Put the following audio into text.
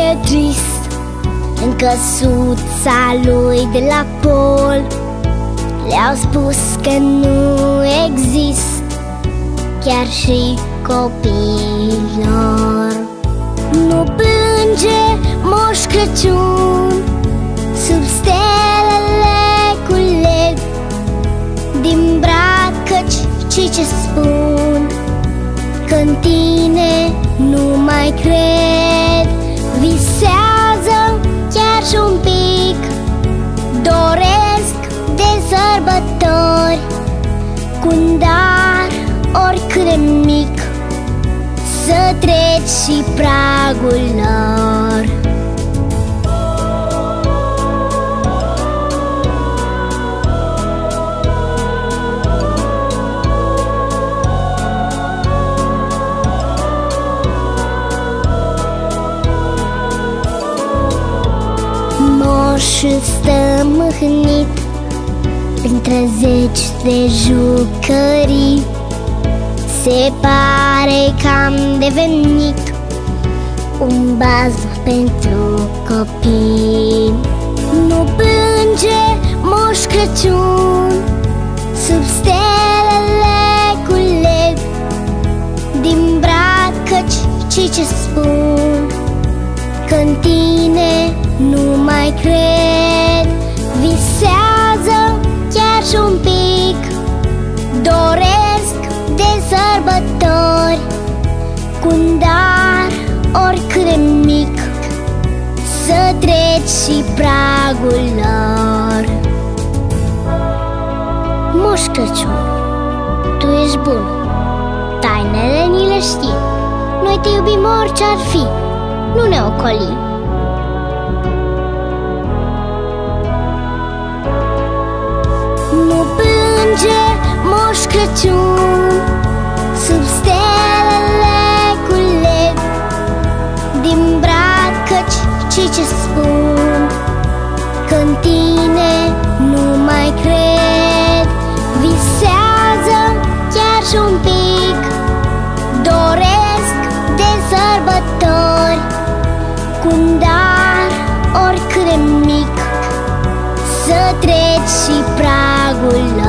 e trist. În căsuța lui de la pol le-au spus că nu exist chiar și copiilor. Nu plânge Moș Crăciun, sub stelele cu leg din brad, căci ce spun că-n tine nu mai cred. Visează chiar și un pic, doresc de sărbători, cu-n dar oricât de mic, să treci și pragul lor. Moșul stă mâhnit între zeci de jucării. Se pare că am devenit un baz pentru copii. Nu plânge Moș Crăciun, sub stelele cu leg din brad, căci ce spun că-n tine nu mai cred. Visează chiar și un pic, doresc de sărbători, cu-n dar oricât de mic, să treci și pragul lor. Moș Crăciun, tu ești bun, tainele ni le știm, noi te iubim orice-ar fi, nu ne ocolim. Nu plânge Moș Crăciun, sub stelele cu leg din brad, căci ce spun că-n tine nu mai cred. Visează chiar și un pic, doresc de sărbători, cu-n dar oricât de mic, să treci și pragul lor.